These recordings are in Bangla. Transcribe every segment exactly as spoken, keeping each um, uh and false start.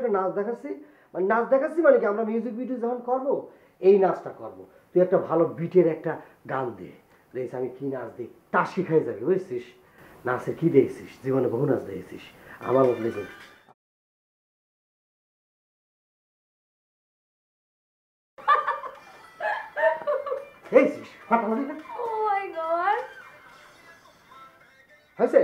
একটা নাচ দেখাচ্ছি, মানে নাচ দেখাচ্ছি মানে কি আমরা মিউজিক ভিডিও যখন করবো এই নাচটা করবো, তুই একটা ভালো বিটের একটা গান দে, দেখ আমি কি নাচ দিই তা শিখাই যাবে, বুঝছিস? নাচে কি দেখছিস, জীবনে বহু নাচ দেখেছিস, আমার মতো দেখে দেখছিস ফাটাফাটি না ও মাই গড হয়েছে?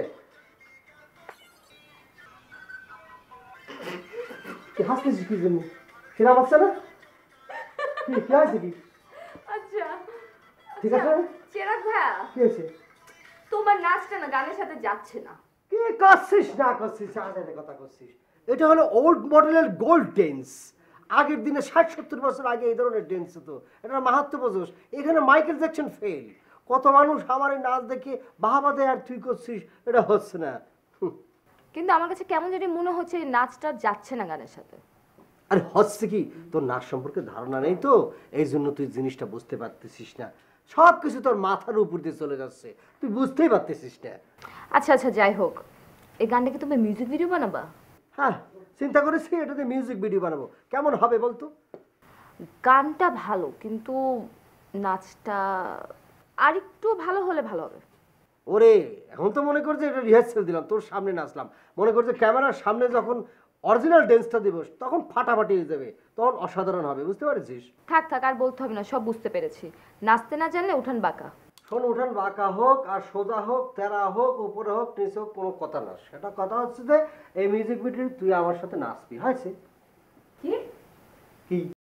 তুই হাসতেছিস কি জন্য? সেরা বাচ্চা না কি কি হয়েছে কি? আচ্ছা ঠিক আছে চেরাগ ভাইয়া কি হয়েছে? তোমার নাচটা না গানের সাথে যাচ্ছে না। কি করছিস না করছিস আজাদের কথা করছিস? এটা হলো ওল্ড মডেলের গোল্ড ডেন্স। আগের দিনে ষাট সত্তর বছর আগে এই ধরনের ডেন্স হতো, এটা মাহাত্ম বোঝোস? এখানে মাইকেল জ্যাকসন ফেল। কত মানুষ আমার এই নাচ দেখে বাহাবা দেয় আর তুই করছিস, এটা হচ্ছে না। হুঁ। কিন্তু আমার কাছে কেমন জানি মনে হচ্ছে এই নাচটা যাচ্ছে না গানের সাথে। আরে হচ্ছে কি, তোর নাচ সম্পর্কে ধারণা নেই তো, এই জন্য তুই জিনিসটা বুঝতে পারতেছিস না। সব কিছু তোর মাথার উপর দিয়ে চলে যাচ্ছে, তুই বুঝতেই পারতেছিস না। আচ্ছা আচ্ছা যাই হোক, এই গানটাকে তুমি মিউজিক ভিডিও বানাবা? হ্যাঁ চিন্তা করেছি এটাতে মিউজিক ভিডিও বানাবো, কেমন হবে বলতো? গানটা ভালো কিন্তু নাচটা আরেকটু ভালো হলে ভালো হবে। ওরে এখন তো মনে করছে এটা রিহার্সাল দিলাম, তোর সামনে নাচলাম, মনে করছে ক্যামেরার সামনে যখন অরিজিনাল ড্যান্সটা দিব তখন ফাটাফাটি হয়ে যাবে, তখন অসাধারণ হবে, বুঝতে পারছিস? থাক থাক আর বলতে হবে না, সব বুঝতে পেরেছি। নাচতে না জানলে উঠান বাঁকা। শোন, উঠান বাঁকা হোক আর সোজা হোক, তেরা হোক, উপরে হোক নিচে হোক, কোনো কথা না। সেটা কথা হচ্ছে যে এই মিউজিক ভিডিও তুই আমার সাথে নাচবি, হয়েছে? কি কি